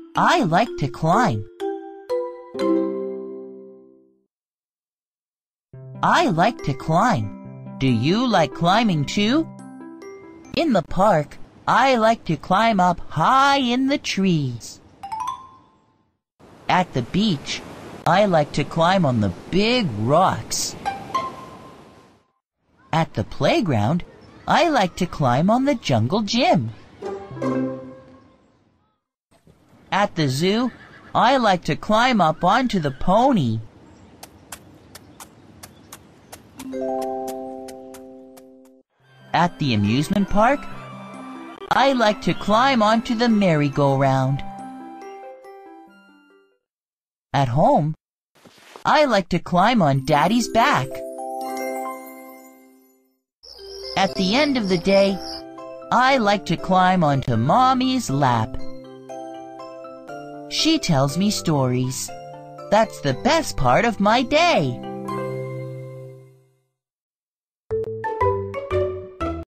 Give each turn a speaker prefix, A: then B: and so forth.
A: I like to climb. I like to climb. Do you like climbing too? In the park, I like to climb up high in the trees. At the beach, I like to climb on the big rocks. At the playground, I like to climb on the jungle gym. At the zoo, I like to climb up onto the pony. At the amusement park, I like to climb onto the merry-go-round. At home, I like to climb on Daddy's back. At the end of the day, I like to climb onto Mommy's lap. She tells me stories. That's the best part of my day.